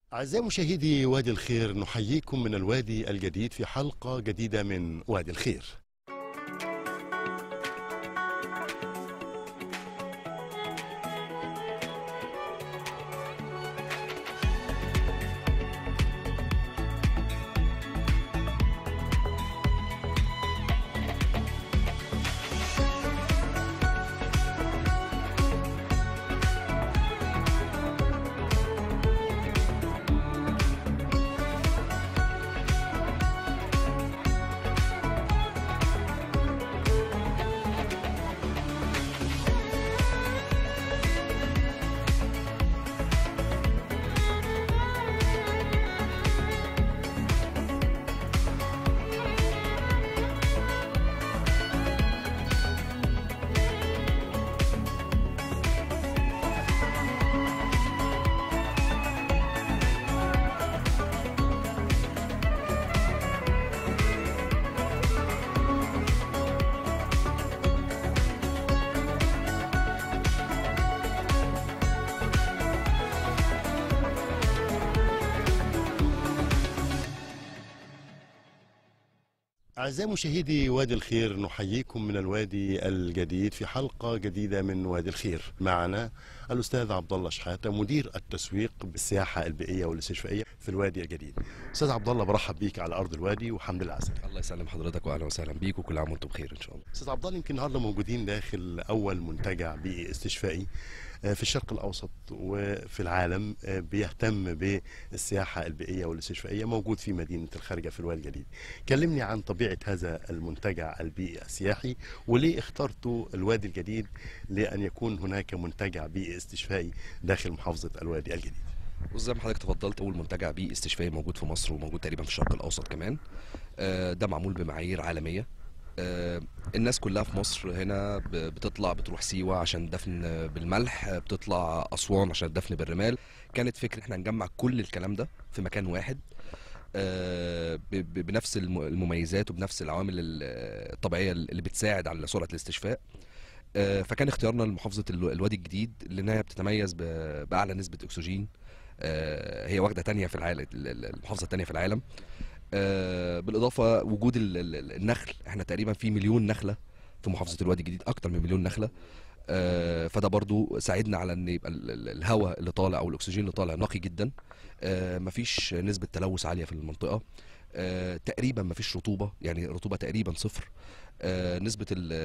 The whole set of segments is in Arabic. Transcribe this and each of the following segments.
أعزائي مشاهدي وادي الخير، نحييكم من الوادي الجديد في حلقة جديدة من وادي الخير. أعزائي مشاهدي وادي الخير، نحييكم من الوادي الجديد في حلقة جديدة من وادي الخير. معنا الأستاذ عبد الله شحاتة، مدير التسويق بالسياحة البيئية والاستشفائية في الوادي الجديد. أستاذ عبد الله، برحب بيك على أرض الوادي وحمد لله على السلامة. الله يسلم حضرتك واهلا وسهلا بيك وكل عام وانتم بخير ان شاء الله. أستاذ عبد الله، يمكن النهارده موجودين داخل أول منتجع بيئي استشفائي في الشرق الأوسط وفي العالم بيهتم بالسياحة البيئية والاستشفائية، موجود في مدينة الخارجة في الوادي الجديد. كلمني عن طبيعة هذا المنتجع البيئي السياحي، وليه اخترتوا الوادي الجديد لأن يكون هناك منتجع بيئي استشفائي داخل محافظة الوادي الجديد. وزي ما حضرتك تفضلت، اول منتجع بيئي استشفائي موجود في مصر وموجود تقريبا في الشرق الاوسط كمان. ده معمول بمعايير عالميه. الناس كلها في مصر هنا بتطلع بتروح سيوة عشان دفن بالملح، بتطلع أسوان عشان دفن بالرمال. كانت فكرة احنا نجمع كل الكلام ده في مكان واحد بنفس المميزات وبنفس العوامل الطبيعية اللي بتساعد على سرعة الاستشفاء. فكان اختيارنا لمحافظة الوادي الجديد لأنها بتتميز بأعلى نسبة أكسجين. هي واخدة تانية في العالم، المحافظة التانية في العالم. بالاضافه وجود النخل، احنا تقريبا في مليون نخله في محافظه الوادي الجديد، اكتر من مليون نخله. فده برضو ساعدنا على ان يبقى الهواء اللي طالع او الاكسجين اللي طالع نقي جدا. مفيش نسبه تلوث عاليه في المنطقه. تقريبا مفيش رطوبه، يعني الرطوبه تقريبا صفر. نسبه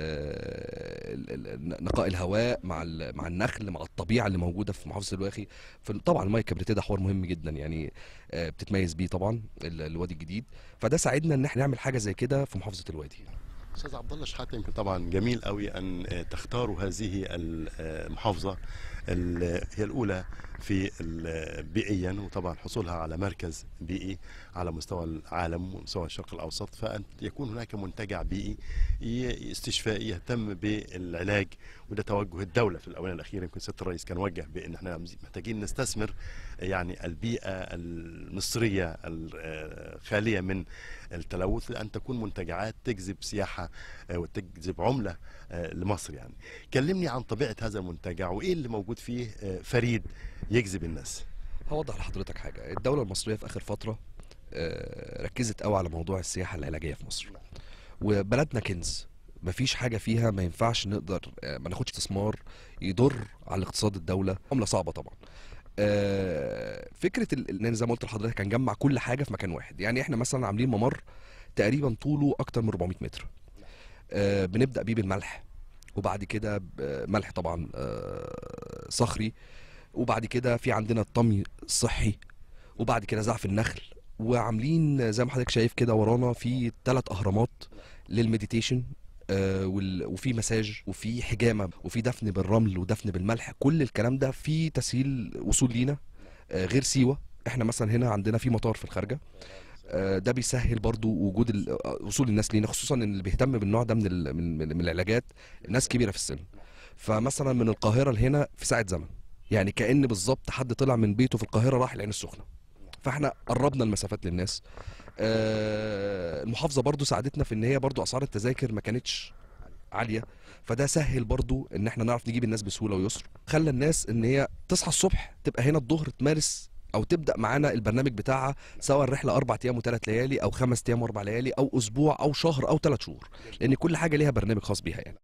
نقاء الهواء مع النخل مع الطبيعه اللي موجوده في محافظه الواخي. طبعا الميه الكبريتيه ده حوار مهم جدا، يعني بتتميز بيه طبعا الوادي الجديد. فده ساعدنا ان احنا نعمل حاجه زي كده في محافظه الوادي. أستاذ عبد الله شحاتة، يمكن طبعا جميل قوي أن تختاروا هذه المحافظة هي الأولى في بيئيا، وطبعا حصولها على مركز بيئي على مستوى العالم ومستوى الشرق الأوسط، فأن يكون هناك منتجع بيئي استشفائي يهتم بالعلاج. وده توجه الدولة في الآونة الأخيرة. يمكن سيادة الرئيس كان وجه بأن احنا محتاجين نستثمر يعني البيئة المصرية الخالية من التلوث، لأن تكون منتجعات تجذب سياحة وتجذب عملة لمصر. يعني كلمني عن طبيعة هذا المنتجع وإيه اللي موجود فيه فريد يجذب الناس. هوضح لحضرتك حاجه. الدوله المصريه في اخر فتره ركزت قوي على موضوع السياحه العلاجيه في مصر، وبلدنا كنز، مفيش حاجه فيها ما ينفعش نقدر ما ناخدش استثمار يضر على اقتصاد الدوله. عمله صعبه طبعا. فكره ان زي ما قلت لحضرتك هنجمع كل حاجه في مكان واحد. يعني احنا مثلا عاملين ممر تقريبا طوله اكتر من 400 متر. بنبدا بيه بالملح، وبعد كده ملح طبعا صخري، وبعد كده في عندنا الطمي الصحي، وبعد كده زعف النخل. وعاملين زي ما حضرتك شايف كده ورانا في 3 اهرامات للمديتيشن، وفي مساج وفي حجامه وفي دفن بالرمل ودفن بالملح. كل الكلام ده في تسهيل وصول لينا. غير سيوه، احنا مثلا هنا عندنا في مطار في الخارجه، ده بيسهل برضو وجود وصول الناس لينا، خصوصا ان اللي بيهتم بالنوع ده من العلاجات ناس كبيره في السن. فمثلا من القاهره لهنا في ساعه زمن، يعني كأن بالظبط حد طلع من بيته في القاهره راح العين السخنه. فاحنا قربنا المسافات للناس. المحافظه برضو ساعدتنا في ان هي برضو اسعار التذاكر ما كانتش عاليه، فده سهل برضو ان احنا نعرف نجيب الناس بسهوله ويسر. خلى الناس ان هي تصحى الصبح تبقى هنا الظهر تمارس او تبدا معانا البرنامج بتاعها، سواء الرحله 4 ايام و3 ليالي او 5 ايام و4 ليالي او اسبوع او شهر او 3 شهور، لان كل حاجه ليها برنامج خاص بيها يعني.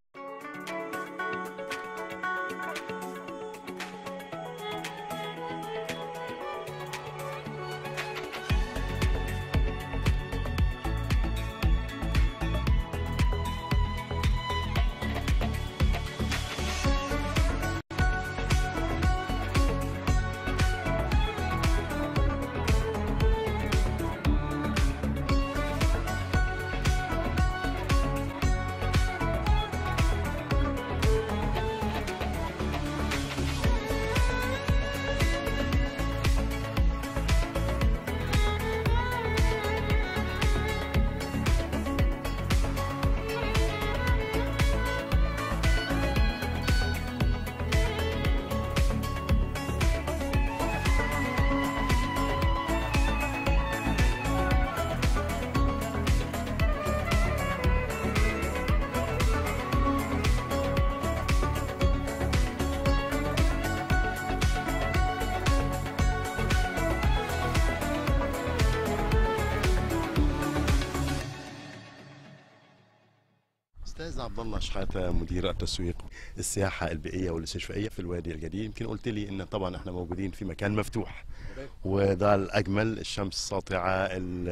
استاذ عبد الله شحاته، مدير التسويق السياحه البيئيه والاستشفائيه في الوادي الجديد، يمكن قلت لي ان طبعا احنا موجودين في مكان مفتوح وده الاجمل، الشمس ساطعه،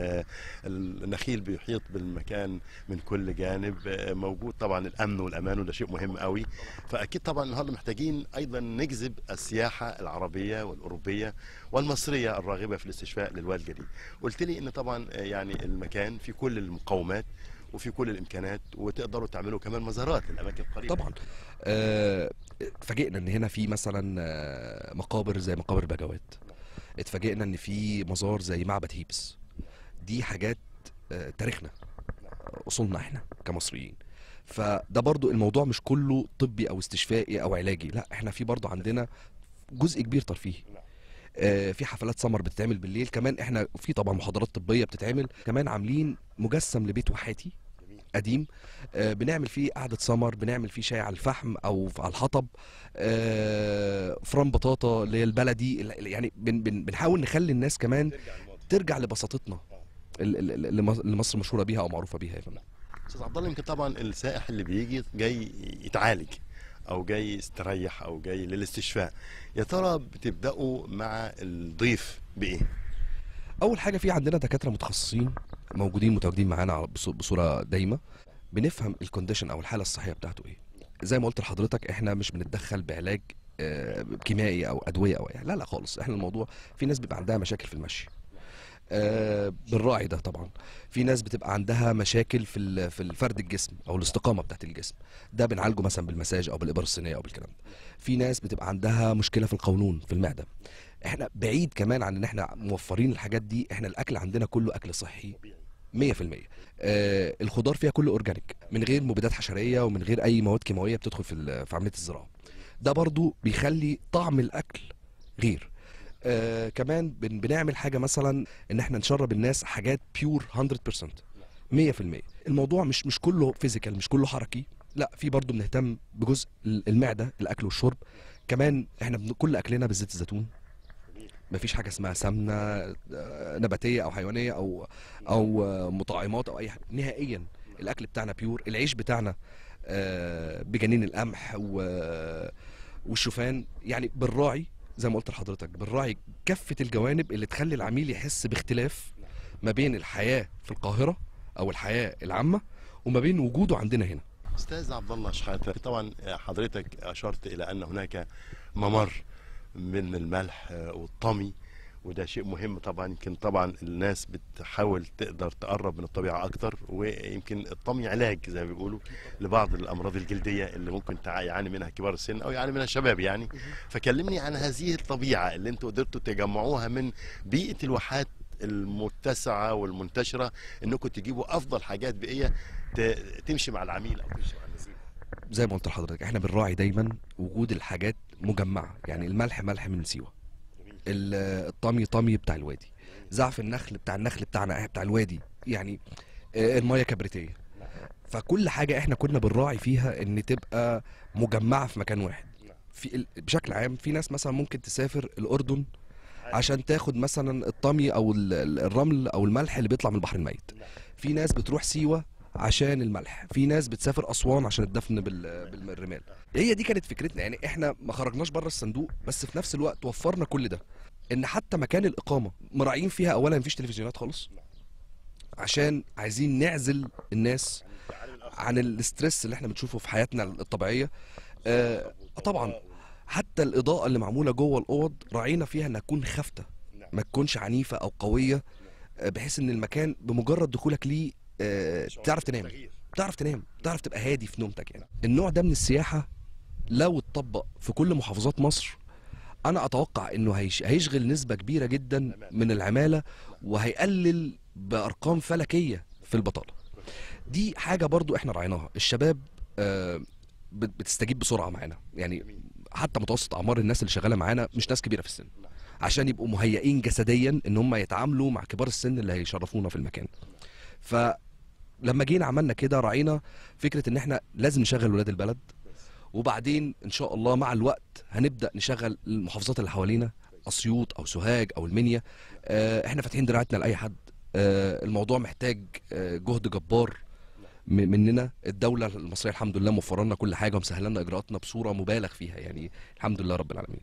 النخيل بيحيط بالمكان من كل جانب، موجود طبعا الامن والامان وده شيء مهم قوي. فاكيد طبعا النهارده محتاجين ايضا نجذب السياحه العربيه والاوروبيه والمصريه الراغبه في الاستشفاء للوادي الجديد. قلت لي ان طبعا يعني المكان في كل المقومات وفي كل الامكانات، وتقدروا تعملوا كمان مزارات للاماكن القريبه. طبعا اتفاجئنا ان هنا في مثلا مقابر زي مقابر بجوات، اتفاجئنا ان في مزار زي معبد هيبس. دي حاجات تاريخنا، اصولنا احنا كمصريين. فده برضو الموضوع مش كله طبي او استشفائي او علاجي، لا احنا في برضو عندنا جزء كبير ترفيهي. في حفلات سمر بتتعمل بالليل، كمان احنا في طبعا محاضرات طبيه بتتعمل، كمان عاملين مجسم لبيت واحاتي قديم بنعمل فيه قعده سمر، بنعمل فيه شاي على الفحم او على الحطب، فرن بطاطا اللي هي البلدي، يعني بنحاول نخلي الناس كمان ترجع لبساطتنا اللي مصر مشهوره بيها او معروفه بيها. يا فندم استاذ عبد الله، يمكن طبعا السائح اللي بيجي جاي يتعالج او جاي يستريح او جاي للاستشفاء، يا ترى بتبداوا مع الضيف بايه؟ اول حاجه في عندنا دكاتره متخصصين موجودين متواجدين معانا بصوره دايمه، بنفهم الكونديشن او الحاله الصحيه بتاعته ايه. زي ما قلت لحضرتك احنا مش بنتدخل بعلاج كيميائي او ادويه او لا لا خالص. احنا الموضوع في ناس بيبقى عندها مشاكل في المشي، بنراعي ده طبعا. في ناس بتبقى عندها مشاكل في الفرد الجسم او الاستقامه بتاعت الجسم، ده بنعالجه مثلا بالمساج او بالابر الصينيه او بالكلام ده. في ناس بتبقى عندها مشكله في القولون في المعده. احنا بعيد كمان عن ان احنا موفرين الحاجات دي، احنا الاكل عندنا كله اكل صحي 100%. الخضار فيها كله اورجانيك من غير مبيدات حشريه ومن غير اي مواد كيماويه بتدخل في عمليه الزراعه. ده برضو بيخلي طعم الاكل غير. كمان بنعمل حاجه مثلا ان احنا نشرب الناس حاجات بيور 100%. الموضوع مش كله فيزيكال، مش كله حركي، لا في برضو بنهتم بجزء المعده، الاكل والشرب. كمان احنا كل اكلنا بالزيت الزيتون، مفيش حاجه اسمها سمنه نباتيه او حيوانيه او مطعمات او اي حاجه نهائيا. الاكل بتاعنا بيور، العيش بتاعنا بجنين القمح والشوفان. يعني بنراعي زي ما قلت لحضرتك، بنراعي كافه الجوانب اللي تخلي العميل يحس باختلاف ما بين الحياه في القاهره او الحياه العامه وما بين وجوده عندنا هنا. استاذ عبد الله شحاته، طبعا حضرتك اشرت الى ان هناك ممر من الملح والطمي، وده شيء مهم طبعا. يمكن طبعا الناس بتحاول تقدر تقرب من الطبيعه اكتر، ويمكن الطمي علاج زي ما بيقولوا لبعض الامراض الجلديه اللي ممكن يعاني منها كبار السن او يعاني منها الشباب يعني. فكلمني عن هذه الطبيعه اللي انتم قدرتوا تجمعوها من بيئه الواحات المتسعه والمنتشره، انكم تجيبوا افضل حاجات بيئيه تمشي مع العميل او تمشي مع النزيل. زي ما قلت لحضرتك احنا بنراعي دايما وجود الحاجات مجمعه، يعني الملح ملح من سيوه، الطمي طمي بتاع الوادي، زعف النخل بتاعنا بتاع الوادي، يعني الميه كبريتيه. فكل حاجه احنا كنا بنراعي فيها ان تبقى مجمعه في مكان واحد. بشكل عام في ناس مثلا ممكن تسافر الاردن عشان تاخد مثلا الطمي او الرمل او الملح اللي بيطلع من البحر الميت. في ناس بتروح سيوه عشان الملح، في ناس بتسافر اسوان عشان الدفن بالرمال. هي دي كانت فكرتنا، يعني احنا ما خرجناش بره الصندوق، بس في نفس الوقت وفرنا كل ده. ان حتى مكان الاقامه مراعين فيها اولا مفيش تلفزيونات خالص، عشان عايزين نعزل الناس عن الاسترس اللي احنا بنشوفه في حياتنا الطبيعيه. طبعا حتى الاضاءه اللي معموله جوه الاوض راعينا فيها انها تكون خافته، ما تكونش عنيفه او قويه، بحيث ان المكان بمجرد دخولك ليه تعرف تنام، تعرف تبقى هادي في نومتك. يعني النوع ده من السياحه لو اتطبق في كل محافظات مصر، انا اتوقع انه هيشغل نسبه كبيره جدا من العماله، وهيقلل بارقام فلكيه في البطاله. دي حاجه برضو احنا راعيناها. الشباب بتستجيب بسرعه معانا، يعني حتى متوسط اعمار الناس اللي شغاله معانا مش ناس كبيره في السن، عشان يبقوا مهيئين جسديا ان هم يتعاملوا مع كبار السن اللي هيشرفونا في المكان. فلما جينا عملنا كده راعينا فكره ان احنا لازم نشغل ولاد البلد، وبعدين ان شاء الله مع الوقت هنبدا نشغل المحافظات اللي حوالينا، اسيوط او سوهاج او المنيا. احنا فاتحين دراعتنا لاي حد. الموضوع محتاج جهد جبار مننا. الدوله المصريه الحمد لله موفره لنا كل حاجه ومسهله لنا اجراءاتنا بصوره مبالغ فيها، يعني الحمد لله رب العالمين.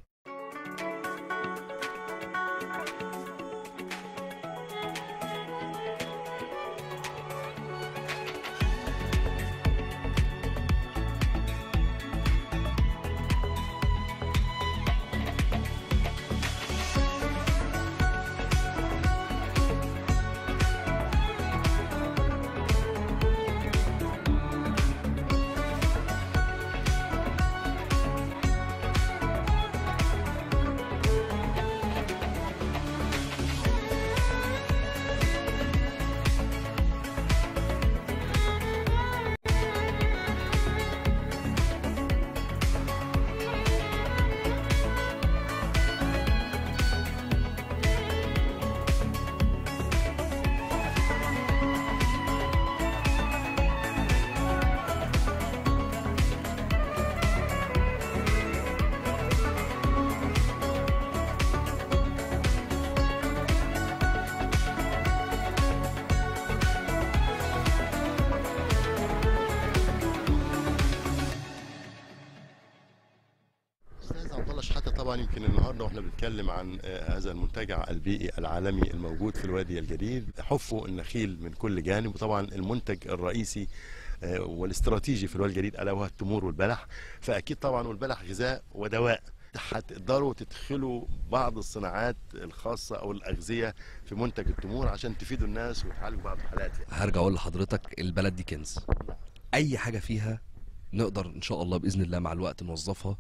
حتى طبعا يمكن النهارده واحنا بنتكلم عن هذا المنتجع البيئي العالمي الموجود في الوادي الجديد، حفه النخيل من كل جانب، وطبعا المنتج الرئيسي والاستراتيجي في الوادي الجديد الا وهو التمور والبلح. فاكيد طبعا والبلح غذاء ودواء، هتقدروا تدخلوا بعض الصناعات الخاصه او الاغذيه في منتج التمور عشان تفيدوا الناس وتعالجوا بعض الحالات. يعني هرجع اقول لحضرتك البلد دي كنز، اي حاجه فيها نقدر ان شاء الله باذن الله مع الوقت نوظفها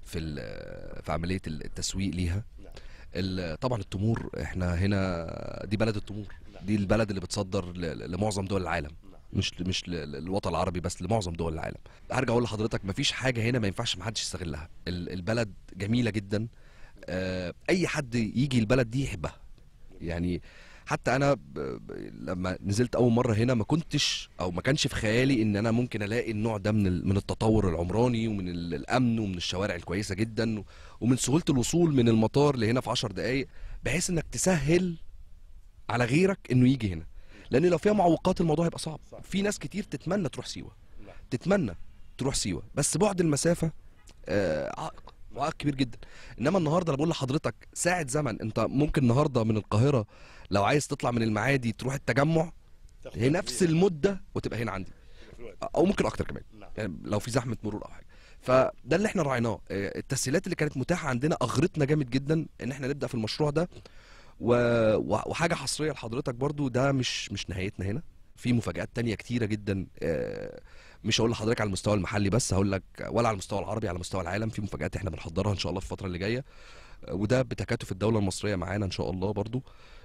في عمليه التسويق ليها. طبعا التمور، احنا هنا دي بلد التمور، دي البلد اللي بتصدر لمعظم دول العالم، مش للوطن العربي بس، لمعظم دول العالم. هرجع اقول لحضرتك مفيش حاجه هنا ما ينفعش محدش يستغلها. البلد جميله جدا، اي حد يجي البلد دي يحبها. يعني حتى انا لما نزلت اول مره هنا ما كنتش او ما كانش في خيالي ان انا ممكن الاقي النوع ده من التطور العمراني ومن الامن ومن الشوارع الكويسه جدا ومن سهوله الوصول من المطار لهنا في 10 دقائق، بحيث انك تسهل على غيرك انه يجي هنا. لان لو فيها معوقات الموضوع هيبقى صعب. في ناس كتير تتمنى تروح سيوه، بس بعد المسافه عائق كبير جدا. انما النهارده انا بقول لحضرتك ساعه زمن، انت ممكن النهارده من القاهره لو عايز تطلع من المعادي تروح التجمع هي نفس المده وتبقى هنا عندي، او ممكن اكتر كمان، يعني لو في زحمه مرور او حاجه. فده اللي احنا راعيناه. التسهيلات اللي كانت متاحه عندنا اغرتنا جامد جدا ان احنا نبدا في المشروع ده. وحاجه حصريه لحضرتك برضو، ده مش نهايتنا هنا، في مفاجآت تانية كتيرة جدا. مش هقول لحضرتك على المستوى المحلي بس، هقول لك ولا على المستوى العربي، على مستوى العالم في مفاجآت احنا بنحضرها ان شاء الله في الفترة اللي جاية، وده بتكاتف الدولة المصرية معانا ان شاء الله برضو،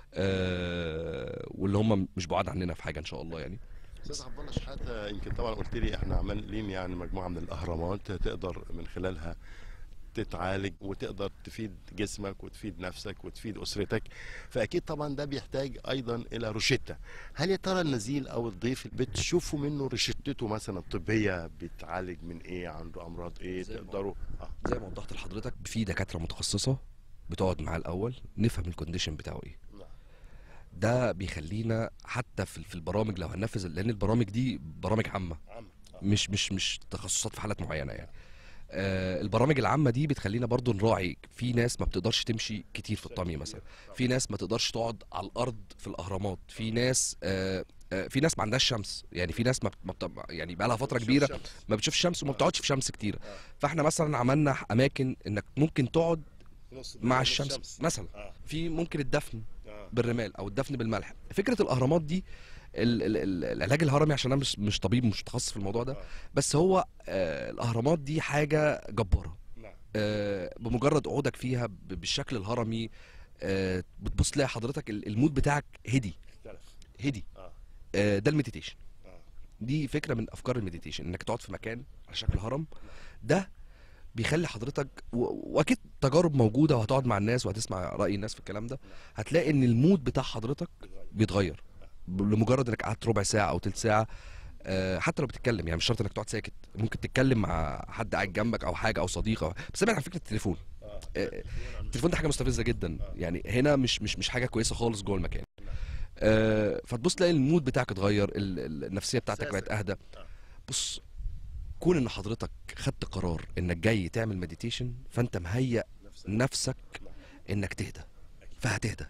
واللي هم مش بعاد عننا في حاجة ان شاء الله. يعني استاذ عبد الله شحاته، يمكن طبعا قلت لي احنا عاملين يعني مجموعة من الاهرامات تقدر من خلالها تتعالج وتقدر تفيد جسمك وتفيد نفسك وتفيد اسرتك، فاكيد طبعا ده بيحتاج ايضا الى روشته. هل يا ترى النزيل او الضيف بتشوفوا منه روشتته مثلا الطبيه بيتعالج من ايه، عنده امراض ايه تقدروا زي ما وضحت لحضرتك في دكاتره متخصصه بتقعد معاه الاول نفهم الكونديشن بتاعه ايه. ده بيخلينا حتى في البرامج لو هننفذ، لان البرامج دي برامج عامه، مش تخصصات في حالات معينه يعني. البرامج العامه دي بتخلينا برضو نراعي في ناس ما بتقدرش تمشي كتير في الطمي مثلا، في ناس ما تقدرش تقعد على الارض في الاهرامات، في ناس في ناس ما عندهاش شمس، يعني في ناس يعني بقى لها فتره كبيره ما بتشوفش شمس وما بتقعدش في شمس كتير. فاحنا مثلا عملنا اماكن انك ممكن تقعد مع الشمس مثلا. في ممكن الدفن بالرمال او الدفن بالملح. فكره الاهرامات دي العلاج الهرمي، عشان انا مش طبيب مش متخصص في الموضوع ده، بس هو الاهرامات دي حاجه جباره. بمجرد قعودك فيها بالشكل الهرمي بتبص تلاقي حضرتك المود بتاعك هدي. ده المديتيشن. دي فكره من افكار المديتيشن، انك تقعد في مكان على شكل هرم. ده بيخلي حضرتك واكيد تجارب موجوده، وهتقعد مع الناس وهتسمع راي الناس في الكلام ده، هتلاقي ان المود بتاع حضرتك بيتغير لمجرد انك قعدت ربع ساعه او تلت ساعه. حتى لو بتتكلم، يعني مش شرط انك تقعد ساكت، ممكن تتكلم مع حد قاعد جنبك او حاجه او صديق بس ابعد عن فكره التليفون. التليفون ده حاجه مستفزه جدا، يعني هنا مش حاجه كويسه خالص جوه المكان. فتبص تلاقي المود بتاعك اتغير، النفسيه بتاعتك بقت اهدى. بص، كون ان حضرتك خدت قرار انك جاي تعمل مديتيشن، فانت مهيئ نفسك انك تهدى، فهتهدى.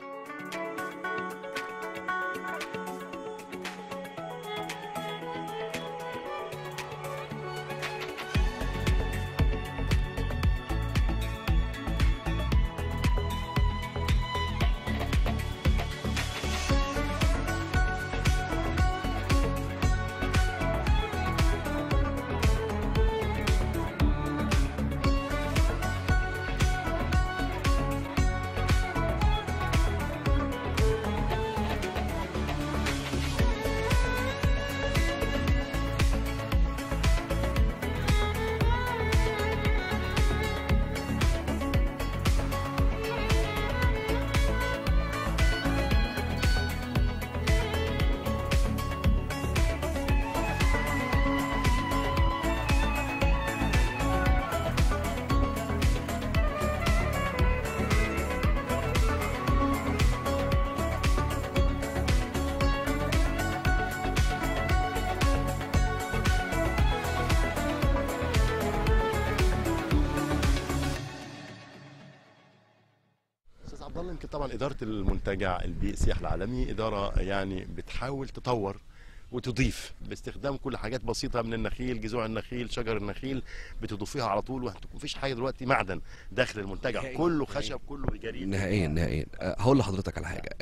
عبد الله، يمكن طبعا اداره المنتجع البيئي السياحي العالمي اداره يعني بتحاول تطور وتضيف باستخدام كل حاجات بسيطه من النخيل، جذوع النخيل، شجر النخيل، بتضيفيها على طول. ومفيش حاجه دلوقتي معدن داخل المنتجع، كله خشب، كله جريد. نهائيا. هقول لحضرتك على حاجه.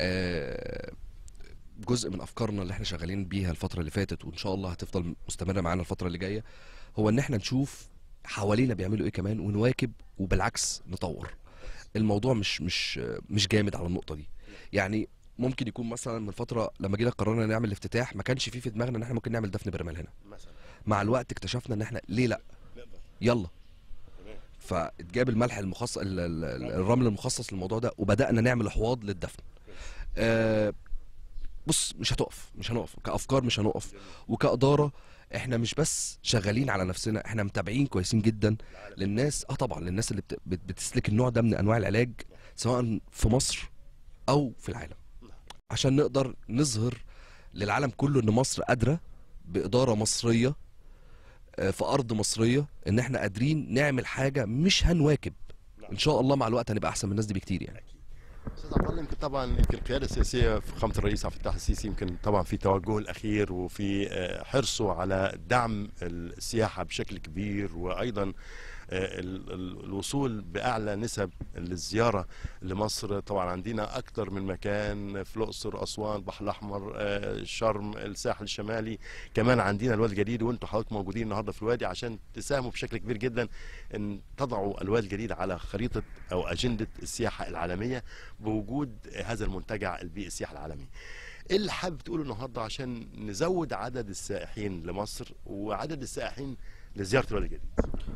جزء من افكارنا اللي احنا شغالين بيها الفتره اللي فاتت، وان شاء الله هتفضل مستمره معانا الفتره اللي جايه، هو ان احنا نشوف حوالينا بيعملوا ايه كمان ونواكب، وبالعكس نطور. الموضوع مش جامد على النقطه دي. يعني ممكن يكون مثلا من فتره لما جينا قررنا نعمل الافتتاح، ما كانش في دماغنا ان احنا ممكن نعمل دفن برمال هنا. مع الوقت اكتشفنا ان احنا ليه لا، يلا. فاتجاب الملح المخصص، الرمل المخصص للموضوع ده، وبدانا نعمل حواض للدفن. بص، مش هنقف كافكار، مش هنقف. وكاداره احنا مش بس شغالين على نفسنا، احنا متابعين كويسين جدا للناس. طبعا للناس اللي بتسلك النوع ده من انواع العلاج، سواء في مصر او في العالم، عشان نقدر نظهر للعالم كله ان مصر قادره باداره مصريه في ارض مصريه، ان احنا قادرين نعمل حاجه، مش هنواكب. ان شاء الله مع الوقت هنبقى احسن من الناس دي بكتير يعني. استاذ عبد الله، يمكن القياده السياسيه في فخامه الرئيس عبد الفتاح السيسي، يمكن طبعا في توجهه الاخير وفي حرصه على دعم السياحه بشكل كبير، وايضا الوصول باعلى نسب للزياره لمصر. طبعا عندنا اكثر من مكان في الاقصر، اسوان، البحر الاحمر، شرم، الساحل الشمالي، كمان عندنا الوادي الجديد، وانتم حضراتكم موجودين النهارده في الوادي عشان تساهموا بشكل كبير جدا ان تضعوا الوادي الجديد على خريطه او اجنده السياحه العالميه بوجود هذا المنتجع البيئي السياحي العالمي. ايه اللي حابب تقوله النهارده عشان نزود عدد السائحين لمصر وعدد السائحين لزياره الوادي الجديد؟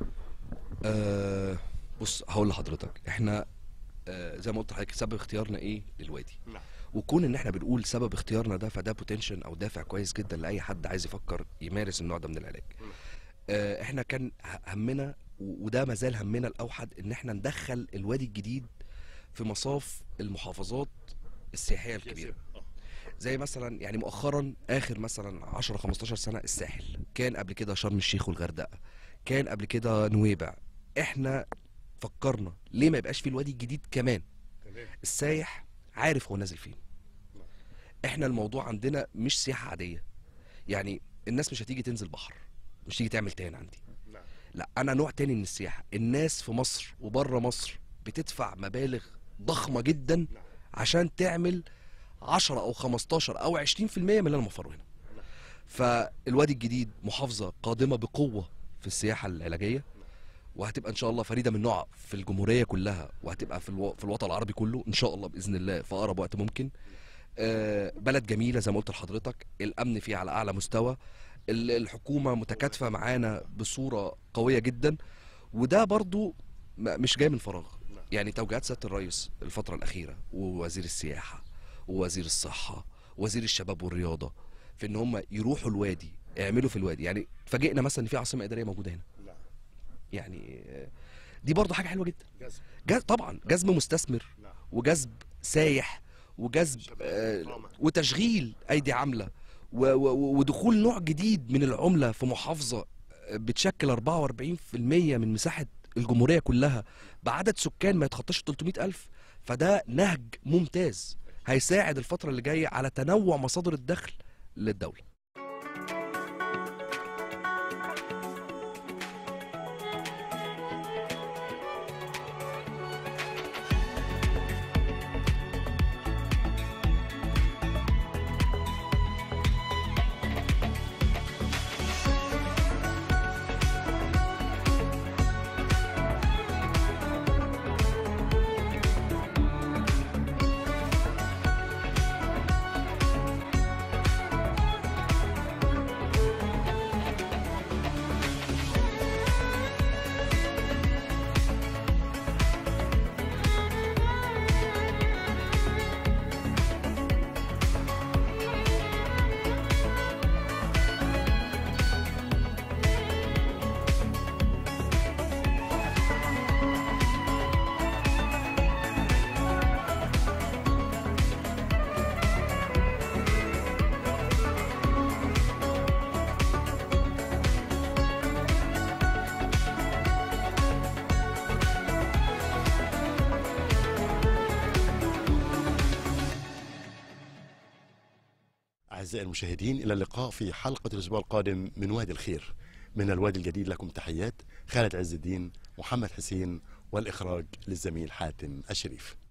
بص، هقول لحضرتك، احنا زي ما قلت لحضرتك سبب اختيارنا ايه للوادي. وكون ان احنا بنقول سبب اختيارنا ده، فده بوتنشن او دافع كويس جدا لاي حد عايز يفكر يمارس النوع ده من العلاج. احنا كان همنا، وده ما زال همنا الاوحد، ان احنا ندخل الوادي الجديد في مصاف المحافظات السياحيه الكبيره. زي مثلا يعني مؤخرا اخر مثلا 10 15 سنه الساحل، كان قبل كده شرم الشيخ والغردقه، كان قبل كده نويبع. احنا فكرنا ليه ما يبقاش في الوادي الجديد كمان؟ السايح عارف هو نازل فين. احنا الموضوع عندنا مش سياحه عاديه، يعني الناس مش هتيجي تنزل بحر، مش تيجي تعمل تان عندي. لا، انا نوع تاني من السياحه. الناس في مصر وبره مصر بتدفع مبالغ ضخمه جدا عشان تعمل 10 او 15 او 20% من اللي انا موفره هنا. فالوادي الجديد محافظه قادمه بقوه في السياحه العلاجيه، وهتبقى ان شاء الله فريده من نوعها في الجمهوريه كلها، وهتبقى في الوطن العربي كله ان شاء الله باذن الله في اقرب وقت ممكن. بلد جميله زي ما قلت لحضرتك، الامن فيها على اعلى مستوى، الحكومه متكاتفه معانا بصوره قويه جدا، وده برضو مش جاي من فراغ. يعني توجيهات سياده الرئيس الفتره الاخيره، ووزير السياحه ووزير الصحه ووزير الشباب والرياضه، في ان هم يروحوا الوادي، يعملوا في الوادي. يعني اتفاجئنا مثلا ان في عاصمه اداريه موجوده هنا. يعني دي برضو حاجه حلوه جدا. طبعا جذب مستثمر، وجذب سايح، وجذب وتشغيل ايدي عامله، ودخول نوع جديد من العمله في محافظه بتشكل 44% من مساحه الجمهوريه كلها، بعدد سكان ما يتخطاش 300,000. فده نهج ممتاز هيساعد الفتره اللي جايه على تنوع مصادر الدخل للدوله. أعزائي المشاهدين، إلى اللقاء في حلقة الأسبوع القادم من وادي الخير. من الوادي الجديد لكم تحيات خالد عز الدين، محمد حسين، والإخراج للزميل حاتم الشريف.